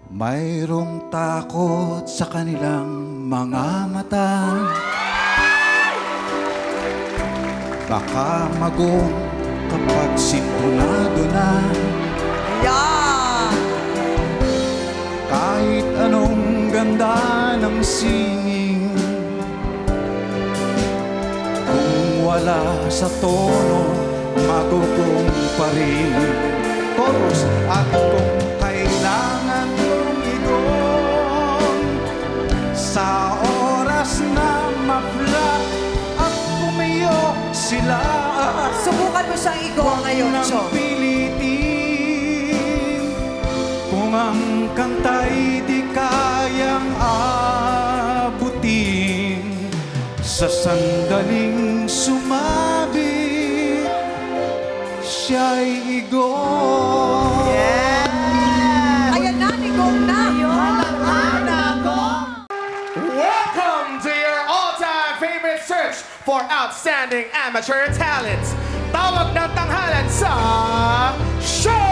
Mayroong takot sa kanilang mga mata. Baka magong kapag sintonado na. Yeah! Kahit anong ganda ng singing, kung wala sa tono, magugong pa rin. Chorus. At kung kailangan mong igong sa oras na ma-flat at pumiyok sila, Subukan mo siyang igawa ngayon, nang Chong. pilitin kung ang kanta'y di kayang abutin. Sa sandaling sumabit, siya'y igong. Ayan na, igong na! Welcome to your all-time favorite search for outstanding amateur talents. Tawag ng tanghalan sa show!